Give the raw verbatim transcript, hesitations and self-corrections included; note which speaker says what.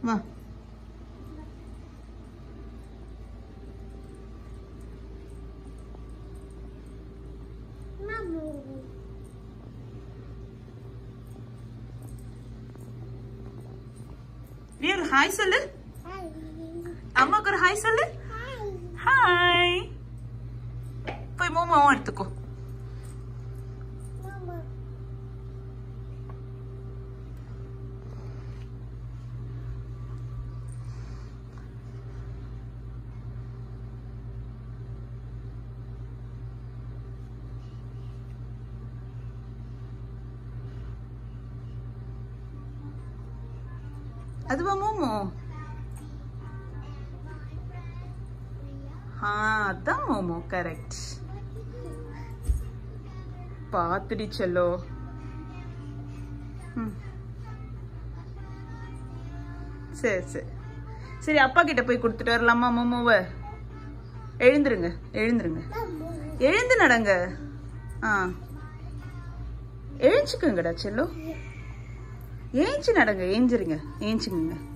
Speaker 1: வா. Real hi சொல்லு. அம்மாக்கு ஒரு ஹாய் சொல்லு. ஹாய். போய் மோமோவும் எடுத்துக்கோ. அதுவா மோமோ? हाँ अदा मोमो करेक्ट पातड़ी चलो சரி சரி சரி அப்பா கிட்ட போய் கொடுத்துட்டு வரலாமா மோமோவை? எழுந்துருங்க எழுந்துருங்க எழுந்து நடங்க. ஆ எழுஞ்சுக்குங்கடா செல்லோ. ஏஞ்சி நடங்க ஏஞ்சிருங்க ஏஞ்சுங்க.